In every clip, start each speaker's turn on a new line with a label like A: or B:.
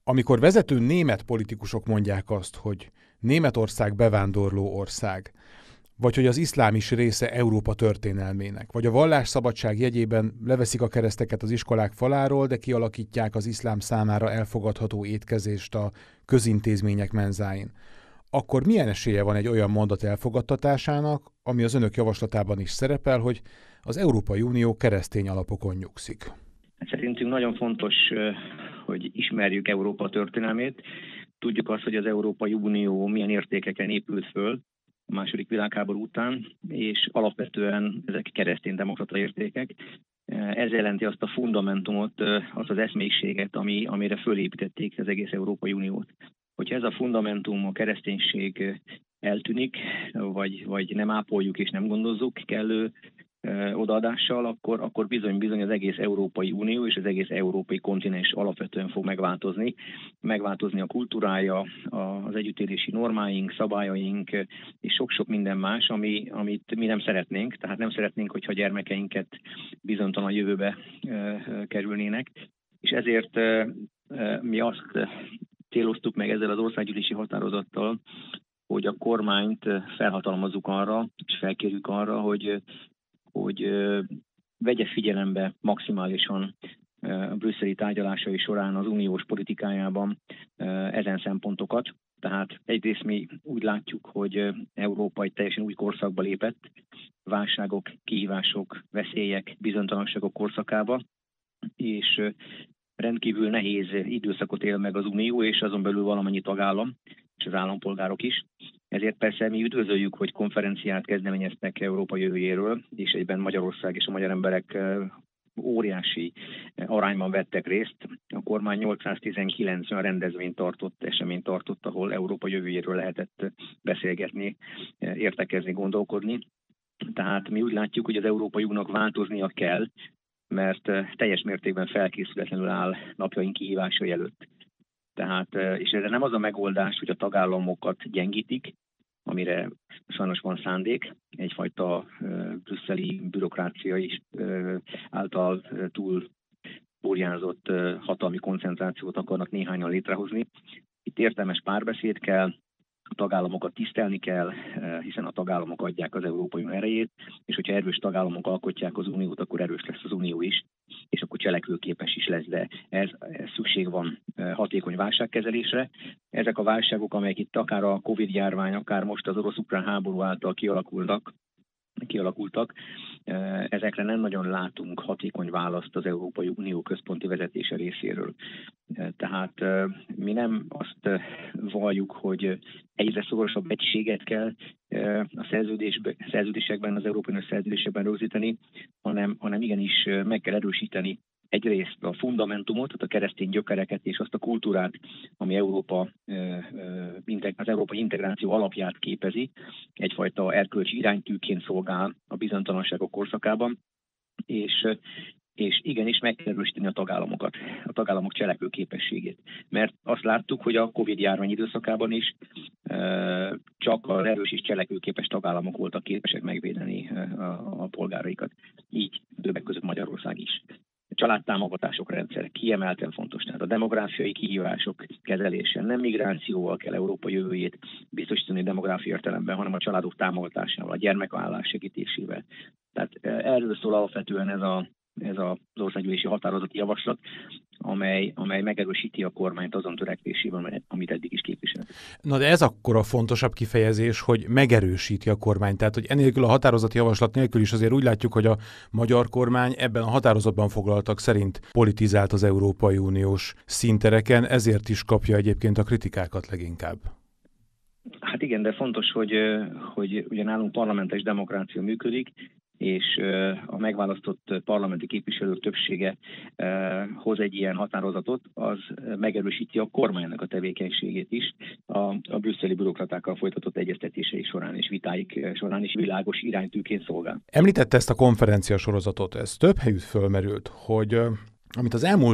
A: Amikor vezető német politikusok mondják azt, hogy Németország bevándorló ország, vagy hogy az iszlám is része Európa történelmének, vagy a vallásszabadság jegyében leveszik a kereszteket az iskolák faláról, de kialakítják az iszlám számára elfogadható étkezést a közintézmények menzáin, akkor milyen esélye van egy olyan mondat elfogadtatásának, ami az önök javaslatában is szerepel, hogy az Európai Unió keresztény alapokon nyugszik?
B: Szerintünk nagyon fontos, hogy ismerjük Európa történelmét. Tudjuk azt, hogy az Európai Unió milyen értékeken épült föl a második világháború után, és alapvetően ezek kereszténydemokrata értékek. Ez jelenti azt a fundamentumot, azt az eszmélyiséget, amire fölépítették az egész Európai Uniót. Hogyha ez a fundamentum, a kereszténység eltűnik, vagy nem ápoljuk és nem gondozzuk kellő odaadással, akkor bizony az egész Európai Unió és az egész európai kontinens alapvetően fog megváltozni. Megváltozni a kultúrája, az együttélési normáink, szabályaink és sok-sok minden más, amit mi nem szeretnénk. Tehát nem szeretnénk, hogyha gyermekeinket bizonytalan jövőbe kerülnének. És ezért mi azt céloztuk meg ezzel az országgyűlési határozattal, hogy a kormányt felhatalmazzuk arra, és felkérjük arra, hogy vegye figyelembe maximálisan a brüsszeli tárgyalásai során az uniós politikájában ezen szempontokat. Tehát egyrészt mi úgy látjuk, hogy Európa egy teljesen új korszakba lépett, válságok, kihívások, veszélyek, bizonytalanságok korszakába, és rendkívül nehéz időszakot él meg az Unió, és azon belül valamennyi tagállam, és az állampolgárok is. Ezért persze mi üdvözöljük, hogy konferenciát kezdeményeztek Európa jövőjéről, és egyben Magyarország és a magyar emberek óriási arányban vettek részt. A kormány 819 olyan eseményt tartott, ahol Európa jövőjéről lehetett beszélgetni, értekezni, gondolkodni. Tehát mi úgy látjuk, hogy az Európai Uniónak változnia kell, mert teljes mértékben felkészületlenül áll napjaink kihívásai előtt. Tehát, és erre nem az a megoldás, hogy a tagállamokat gyengítik, amire sajnos van szándék, egyfajta brüsszeli bürokrácia is által túl burjánzott hatalmi koncentrációt akarnak néhányan létrehozni. Itt értelmes párbeszéd kell, a tagállamokat tisztelni kell, hiszen a tagállamok adják az Európai Unió erejét, és hogyha erős tagállamok alkotják az Uniót, akkor erős lesz az Unió is, és akkor cselekvőképes is lesz, de ez szükség van hatékony válságkezelésre. Ezek a válságok, amelyek itt akár a Covid-járvány, akár most az orosz-ukrán háború által kialakultak, ezekre nem nagyon látunk hatékony választ az Európai Unió központi vezetése részéről. Tehát mi nem azt valljuk, hogy egyre szorosabb egységet kell a szerződésekben, az Európai Unió szerződésekben rögzíteni, hanem igenis meg kell erősíteni egyrészt a fundamentumot, tehát a keresztény gyökereket és azt a kultúrát, ami az európai integráció alapját képezi, egyfajta erkölcsi iránytűként szolgál a bizonytalanságok korszakában, és igenis meg kell erősíteni a tagállamokat, a tagállamok cselekvőképességét. Mert azt láttuk, hogy a Covid-járvány időszakában is csak az erős és cselekvőképes tagállamok voltak képesek megvédeni a polgáraikat. Így többek között Magyarország is. A családtámogatások rendszer kiemelten fontos, tehát a demográfiai kihívások kezelése. Nem migrációval kell Európa jövőjét biztosítani demográfiai értelemben, hanem a családok támogatásával, a gyermekvállás segítésével. Tehát erről szól alapvetően ez az országgyűlési határozati javaslat, amely megerősíti a kormányt azon törekvésében, amit eddig is képviselt.
A: Na de ez akkor a fontosabb kifejezés, hogy megerősíti a kormány. Tehát, hogy enélkül a határozati javaslat nélkül is azért úgy látjuk, hogy a magyar kormány ebben a határozatban foglaltak szerint politizált az Európai Uniós színtereken, ezért is kapja egyébként a kritikákat leginkább.
B: Hát igen, de fontos, hogy ugye nálunk parlamentáris demokrácia működik, és a megválasztott parlamenti képviselők többsége hoz egy ilyen határozatot, az megerősíti a kormánynak a tevékenységét is a brüsszeli bürokratákkal folytatott egyeztetései során és vitáik során is világos iránytűként szolgál.
A: Említette ezt a konferencia sorozatot, ez több helyütt fölmerült, hogy amit az elmúlt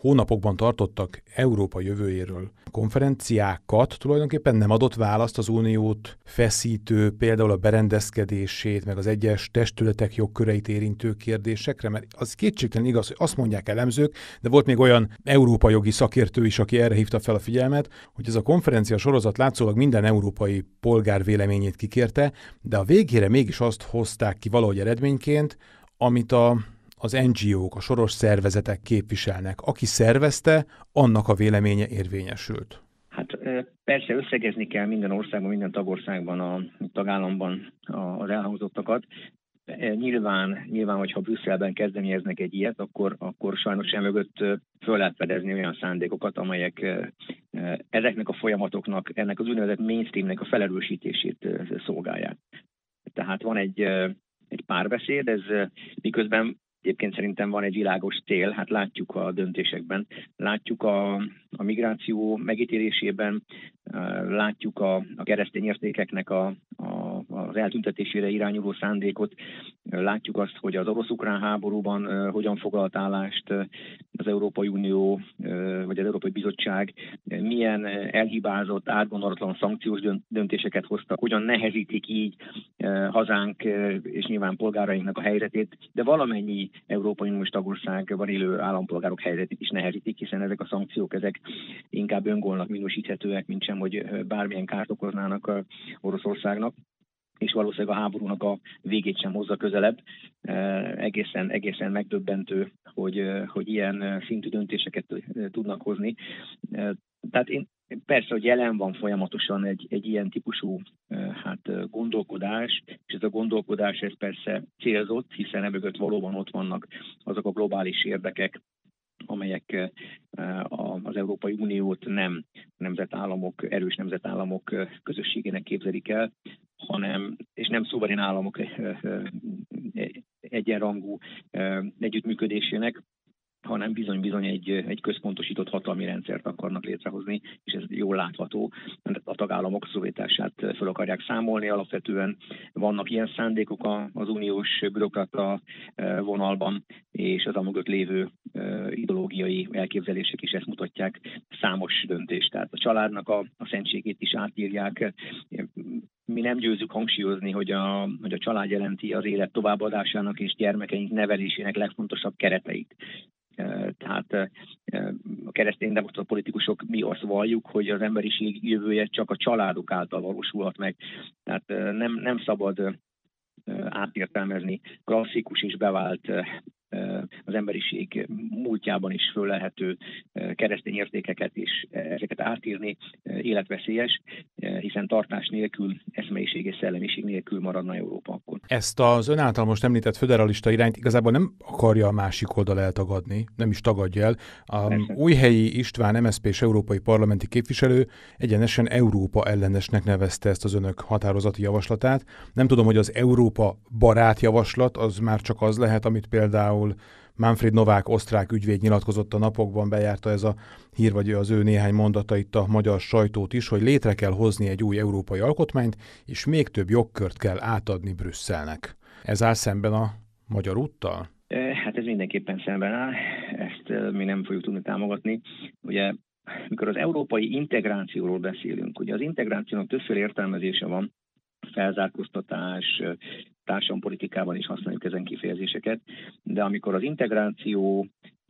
A: hónapokban tartottak Európa jövőjéről konferenciákat, tulajdonképpen nem adott választ az uniót feszítő, például a berendezkedését, meg az egyes testületek jogköreit érintő kérdésekre, mert az kétségtelen igaz, hogy azt mondják elemzők, de volt még olyan Európa jogi szakértő is, aki erre hívta fel a figyelmet, hogy ez a konferencia sorozat látszólag minden európai polgár véleményét kikérte, de a végére mégis azt hozták ki valahogy eredményként, amit az NGO-k, a soros szervezetek képviselnek. Aki szervezte, annak a véleménye érvényesült.
B: Hát persze összegezni kell minden országban, minden tagországban, a tagállamban az elhangzottakat. Nyilván, hogyha Brüsszelben kezdeményeznek egy ilyet, akkor sajnos mögött föl lehet fedezni olyan szándékokat, amelyek ezeknek a folyamatoknak, ennek az úgynevezett mainstreamnek a felerősítését szolgálják. Tehát van egy párbeszéd, ez miközben egyébként szerintem van egy világos cél, hát látjuk a döntésekben, látjuk a migráció megítélésében, látjuk a keresztény értékeknek az eltüntetésére irányuló szándékot, látjuk azt, hogy az orosz-ukrán háborúban hogyan foglalt állást az Európai Unió vagy az Európai Bizottság, milyen elhibázott, átgondolatlan szankciós döntéseket hoztak, hogyan nehezítik így hazánk és nyilván polgárainknak a helyzetét, de valamennyi Európai Uniós tagországban élő állampolgárok helyzetét is nehezítik, hiszen ezek a szankciók ezek inkább öngólnak minősíthetőek, mint sem, hogy bármilyen kárt okoznának Oroszországnak, és valószínűleg a háborúnak a végét sem hozza közelebb. Egészen megdöbbentő, hogy ilyen szintű döntéseket tudnak hozni. Tehát persze, hogy jelen van folyamatosan egy ilyen típusú gondolkodás, és ez a gondolkodás ez persze célzott, hiszen emögött valóban ott vannak azok a globális érdekek, amelyek az Európai Uniót nem nemzetállamok, erős nemzetállamok közösségének képzelik el, és nem szuverén államok egyenrangú együttműködésének, hanem bizony egy központosított hatalmi rendszert akarnak létrehozni, és ez jól látható. A tagállamok szuverenitását fel akarják számolni, alapvetően vannak ilyen szándékok az uniós bürokrata vonalban, és az amögött lévő ideológiai elképzelések is ezt mutatják, számos döntést. Tehát a családnak a szentségét is átírják. Mi nem győzzük hangsúlyozni, hogy a család jelenti az élet továbbadásának és gyermekeink nevelésének legfontosabb kereteit. Tehát a kereszténydemokrata politikusok mi azt valljuk, hogy az emberiség jövője csak a családok által valósulhat meg. Tehát nem szabad átértelmezni klasszikus és bevált az emberiség múltjában is föllelhető keresztény értékeket és ezeket átírni életveszélyes, hiszen tartás nélkül, eszmeiség és szellemiség nélkül maradna Európa akkor.
A: Ezt az ön által most említett föderalista irányt igazából nem akarja a másik oldal eltagadni, nem is tagadja el. Újhelyi István MSZP-s európai parlamenti képviselő egyenesen Európa ellenesnek nevezte ezt az önök határozati javaslatát. Nem tudom, hogy az Európa barát javaslat az már csak az lehet, amit például Manfred Novák osztrák ügyvéd nyilatkozott a napokban, bejárta ez a hír, vagy az ő néhány mondata itt a magyar sajtót is, hogy létre kell hozni egy új európai alkotmányt, és még több jogkört kell átadni Brüsszelnek. Ez áll szemben a magyar úttal?
B: Hát ez mindenképpen szemben áll, ezt mi nem fogjuk tudni támogatni. Ugye, mikor az európai integrációról beszélünk, ugye az integrációnak többféle értelmezése van, felzárkóztatás, társadalompolitikában is használjuk ezen kifejezéseket, de amikor az integráció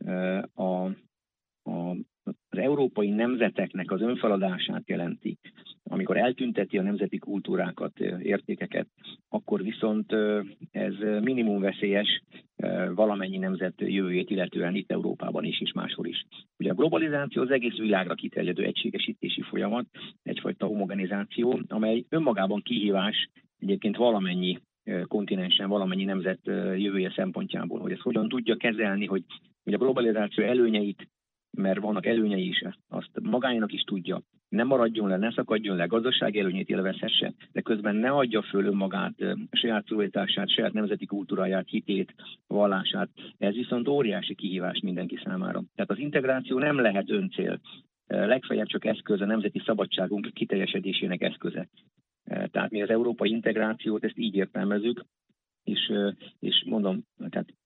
B: az európai nemzeteknek az önfeladását jelenti, amikor eltünteti a nemzeti kultúrákat, értékeket, akkor viszont ez minimum veszélyes valamennyi nemzet jövőjét illetően itt Európában is, és máshol is. Ugye a globalizáció az egész világra kiterjedő egységesítési folyamat, egyfajta homogenizáció, amely önmagában kihívás egyébként valamennyi kontinensen, valamennyi nemzet jövője szempontjából, hogy ezt hogyan tudja kezelni, hogy a globalizáció előnyeit, mert vannak előnyei is, azt magának is tudja, ne maradjon le, ne szakadjon le, gazdasági előnyét élvezhesse, de közben ne adja föl önmagát, saját szuverenitását, saját nemzeti kultúráját, hitét, vallását. Ez viszont óriási kihívás mindenki számára. Tehát az integráció nem lehet öncél, legfeljebb csak eszköz, a nemzeti szabadságunk kiteljesedésének eszköze. Tehát mi az európai integrációt ezt így értelmezzük, és mondom, tehát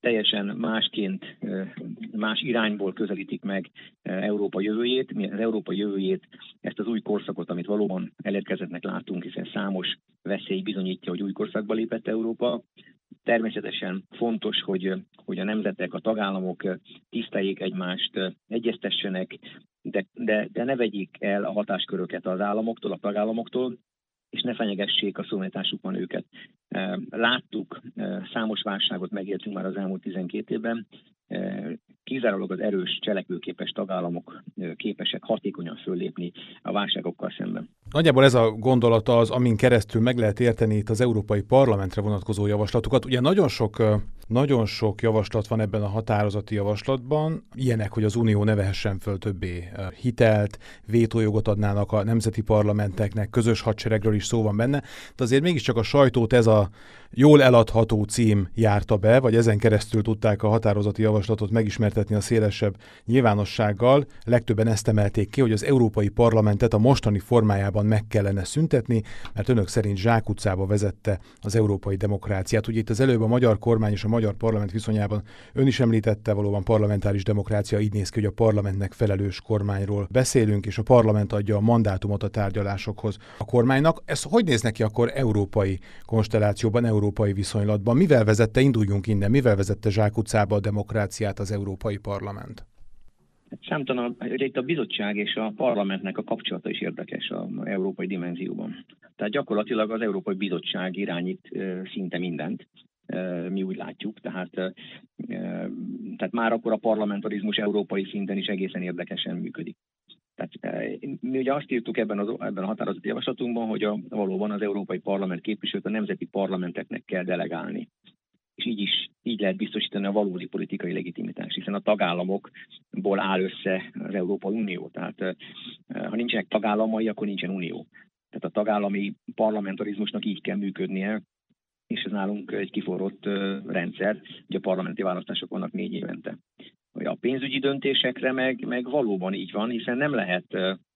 B: teljesen másként, más irányból közelítik meg Európa jövőjét. Az Európa jövőjét, ezt az új korszakot, amit valóban elérkezettnek látunk, hiszen számos veszély bizonyítja, hogy új korszakba lépett Európa. Természetesen fontos, hogy a nemzetek, a tagállamok tiszteljék egymást, egyeztessenek, de ne vegyék el a hatásköröket az államoktól, a tagállamoktól, és ne fenyegessék a szuverenitásukban őket. Láttuk, számos válságot megéltünk már az elmúlt 12 évben, kizárólag az erős, cselekvőképes tagállamok képesek hatékonyan föllépni a válságokkal szemben.
A: Nagyjából ez a gondolata az, amin keresztül meg lehet érteni itt az Európai Parlamentre vonatkozó javaslatokat. Ugye nagyon sok javaslat van ebben a határozati javaslatban, ilyenek, hogy az Unió ne vehessen föl többé hitelt, vétójogot adnának a nemzeti parlamenteknek, közös hadseregről is szó van benne, de azért mégiscsak a sajtót ez a jól eladható cím járta be, vagy ezen keresztül tudták a határozati javaslatot megismertetni a szélesebb nyilvánossággal. Legtöbben ezt emelték ki, hogy az Európai Parlamentet a mostani formájában meg kellene szüntetni, mert önök szerint zsákutcába vezette az európai demokráciát. Ugye itt az előbb a magyar kormány és a magyar parlament viszonyában ön is említette, valóban parlamentáris demokrácia, így néz ki, hogy a parlamentnek felelős kormányról beszélünk, és a parlament adja a mandátumot a tárgyalásokhoz a kormánynak. Ez hogy néz neki akkor európai konstellációban, európai viszonylatban? Mivel vezette, induljunk innen, mivel vezette zsákutcába a demokráciát az Európai Parlament?
B: Számtalan, itt a bizottság és a parlamentnek a kapcsolata is érdekes az európai dimenzióban. Tehát gyakorlatilag az Európai Bizottság irányít szinte mindent, mi úgy látjuk, tehát már akkor a parlamentarizmus európai szinten is egészen érdekesen működik. Tehát mi ugye azt írtuk ebben a határozati javaslatunkban, hogy valóban az Európai Parlament képviselőt a nemzeti parlamenteknek kell delegálni. És így lehet biztosítani a valódi politikai legitimitást, hiszen a tagállamokból áll össze az Európai Unió. Tehát ha nincsenek tagállamai, akkor nincsen unió. Tehát a tagállami parlamentarizmusnak így kell működnie, és ez nálunk egy kiforrott rendszer, ugye a parlamenti választások vannak 4 évente. A pénzügyi döntésekre meg valóban így van, hiszen nem lehet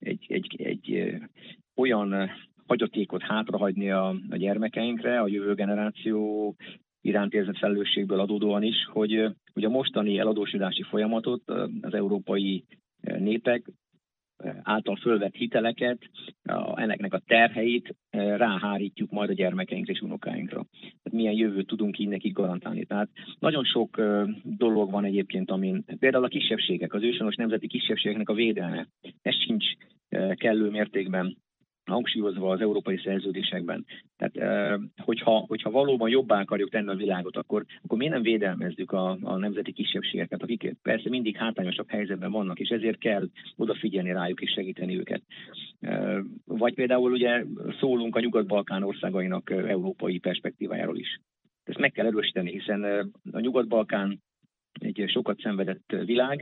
B: egy olyan hagyatékot hátrahagyni a gyermekeinkre, a jövő generáció iránt érzett felelősségből adódóan is, hogy a mostani eladósodási folyamatot az európai népek által fölvett hiteleket, ennek a terheit ráhárítjuk majd a gyermekeinkre és unokáinkra. Tehát milyen jövőt tudunk így nekik garantálni. Tehát nagyon sok dolog van egyébként, amin például a kisebbségek, az őshonos nemzeti kisebbségeknek a védelme. Ez sincs kellő mértékben hangsúlyozva az európai szerződésekben. Tehát, hogyha valóban jobbá akarjuk tenni a világot, akkor miért nem védelmezzük a nemzeti kisebbségeket, akik persze mindig hátrányosabb helyzetben vannak, és ezért kell odafigyelni rájuk és segíteni őket. Vagy például ugye szólunk a Nyugat-Balkán országainak európai perspektívájáról is. Ezt meg kell erősíteni, hiszen a Nyugat-Balkán egy sokat szenvedett világ,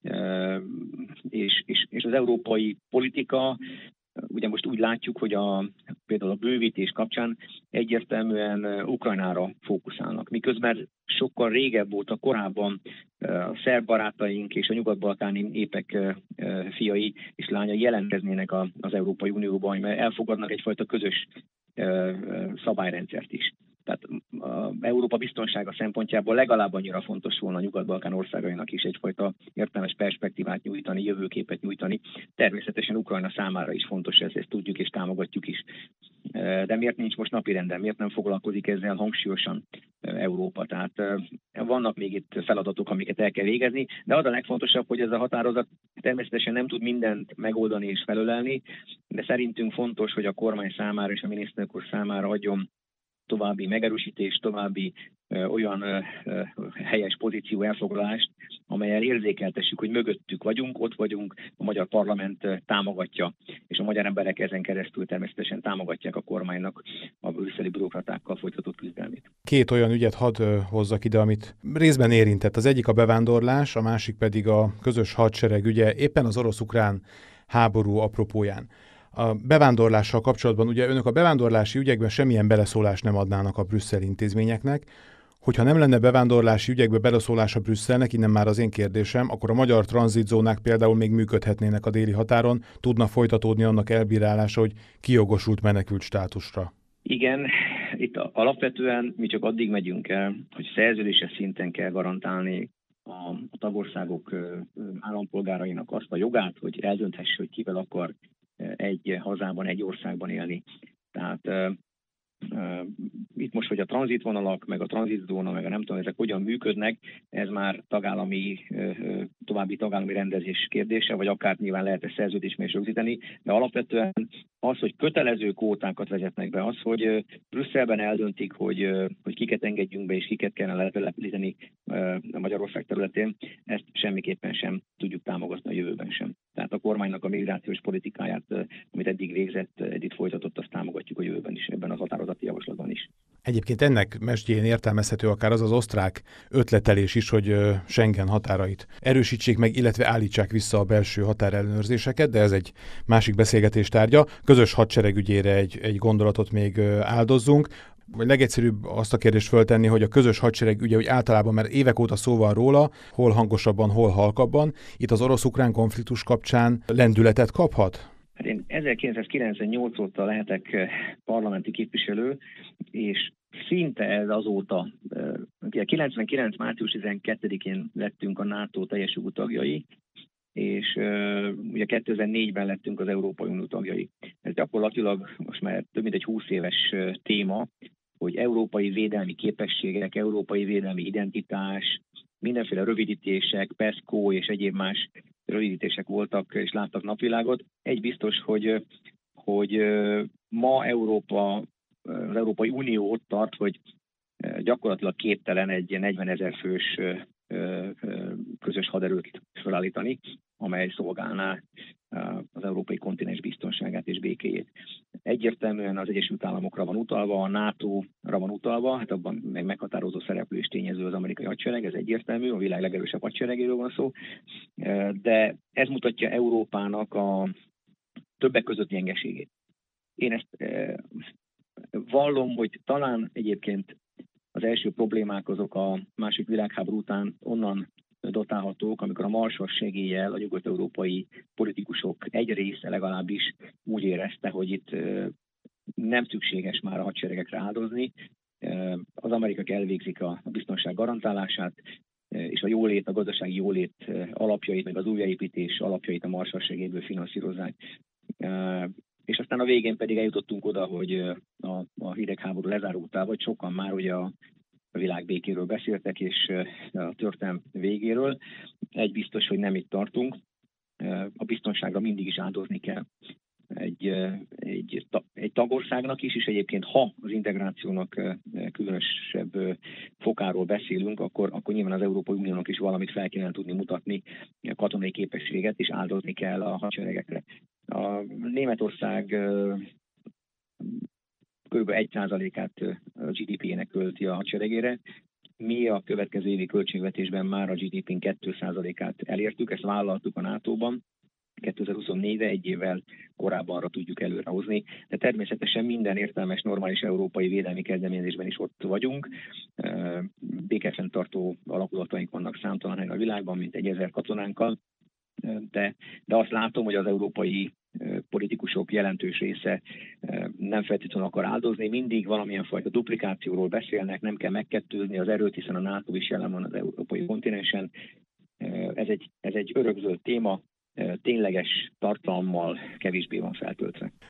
B: és az európai politika, ugye most úgy látjuk, hogy például a bővítés kapcsán egyértelműen Ukrajnára fókuszálnak. Miközben sokkal régebb óta, korábban a szerb barátaink és a nyugat-balkáni népek fiai és lányai jelentkeznének az Európai Unióban, mert elfogadnak egyfajta közös szabályrendszert is. Tehát Európa biztonsága szempontjából legalább annyira fontos volna a Nyugat-Balkán országainak is egyfajta értelmes perspektívát nyújtani, jövőképet nyújtani. Természetesen Ukrajna számára is fontos ez, ezt tudjuk és támogatjuk is. De miért nincs most napirenden, miért nem foglalkozik ezzel hangsúlyosan Európa? Tehát vannak még itt feladatok, amiket el kell végezni, de az a legfontosabb, hogy ez a határozat természetesen nem tud mindent megoldani és felölelni, de szerintünk fontos, hogy a kormány számára és a miniszterelnök úr számára adjon további megerősítés, további olyan helyes pozíció elfoglalást, amellyel érzékeltessük, hogy mögöttük vagyunk, ott vagyunk, a magyar parlament támogatja, és a magyar emberek ezen keresztül természetesen támogatják a kormánynak a brüsszeli bürokratákkal folytatott küzdelmét.
A: 2 olyan ügyet hadd hozzak ide, amit részben érintett. Az egyik a bevándorlás, a másik pedig a közös hadsereg ügye, éppen az orosz-ukrán háború apropóján. A bevándorlással kapcsolatban ugye önök a bevándorlási ügyekben semmilyen beleszólást nem adnának a brüsszeli intézményeknek. Hogyha nem lenne bevándorlási ügyekbe beleszólás a Brüsszelnek, innen már az én kérdésem, akkor a magyar tranzitzónák például még működhetnének a déli határon, tudna folytatódni annak elbírálása, hogy ki jogosult menekült státusra.
B: Igen, Itt alapvetően mi csak addig megyünk el, hogy szerződéses szinten kell garantálni a tagországok állampolgárainak azt a jogát, hogy eldönthesse, hogy kivel akar egy hazában, egy országban élni. Tehát itt most, hogy a tranzitvonalak, meg a tranzitzóna, meg a nem tudom, ezek hogyan működnek, ez már további tagállami rendezés kérdése, vagy akár nyilván lehet ezt szerződésben is rögzíteni, de alapvetően az, hogy kötelező kvótákat vezetnek be, az, hogy Brüsszelben eldöntik, hogy kiket engedjünk be, és kiket kellene letelepíteni a Magyarország területén, ezt semmiképpen sem tudjuk támogatni a jövőben sem. Tehát a kormánynak a migrációs politikáját, amit eddig végzett, eddig folytatott, azt támogatjuk a jövőben is, ebben az határozati javaslatban is.
A: Egyébként ennek mesdjén értelmezhető akár az osztrák ötletelés is, hogy Schengen határait erősítsék meg, illetve állítsák vissza a belső határellenőrzéseket, de ez egy másik beszélgetés tárgya. Közös hadsereg ügyére egy gondolatot még áldozzunk. Vagy legegyszerűbb azt a kérdést föltenni, hogy a közös hadsereg ügye, hogy általában már évek óta szó van róla, hol hangosabban, hol halkabban. Itt az orosz-ukrán konfliktus kapcsán lendületet kaphat?
B: Hát én 1998 óta lehetek parlamenti képviselő, és szinte ez azóta, ugye 99. március 12-én lettünk a NATO teljes jogú tagjai, és ugye 2004-ben lettünk az Európai Unió tagjai. Ez gyakorlatilag most már több mint egy 20 éves téma, hogy európai védelmi képességek, európai védelmi identitás, mindenféle rövidítések, PESCO és egyéb más rövidítések voltak és láttak napvilágot. Egy biztos, hogy ma az Európai Unió ott tart, hogy gyakorlatilag képtelen egy 40 000 fős közös haderőt felállítani, amely szolgálná az európai kontinens biztonságát és békéjét. Egyértelműen az Egyesült Államokra van utalva, a NATO-ra van utalva, hát abban meghatározó szereplő és tényező az amerikai hadsereg, ez egyértelmű, a világ legerősebb hadseregéről van szó, de ez mutatja Európának a többek között gyengeségét. Én ezt vallom, hogy talán egyébként az első problémák azok a második világháború után onnan dotálhatók, amikor a Marshall segéllyel a nyugat-európai politikusok egy része legalábbis úgy érezte, hogy itt nem szükséges már a hadseregekre áldozni. Az amerikaiak elvégzik a biztonság garantálását, és a gazdasági jólét alapjait, meg az újjáépítés alapjait a Marshall segélyből finanszírozzák. És aztán a végén pedig eljutottunk oda, hogy a hidegháború lezárultával, vagy sokan már ugye a világ békéről beszéltek, és a történelem végéről. Egy biztos, hogy nem itt tartunk. A biztonságra mindig is áldozni kell. Egy tagországnak is, és egyébként ha az integrációnak különösebb fokáról beszélünk, akkor nyilván az Európai Uniónak is valamit fel kellene tudni mutatni, katonai képességet, és áldozni kell a hadseregekre. A Németország kb. 1%-át a GDP-nek költi a hadseregére. Mi a következő évi költségvetésben már a GDP-n 2%-át elértük, ezt vállaltuk a NATO-ban. 2024-re, egy évvel korábbanra tudjuk előrehozni, de természetesen minden értelmes, normális európai védelmi kezdeményezésben is ott vagyunk. Békefenntartó alakulataink vannak számtalan helyen a világban, mint 1000 katonánkkal, de azt látom, hogy az európai politikusok jelentős része nem feltétlenül akar áldozni, mindig valamilyen fajta duplikációról beszélnek, nem kell megkettőzni az erőt, hiszen a NATO is jelen van az európai kontinensen. Ez egy örökzöld téma, tényleges tartalommal kevésbé van feltöltve.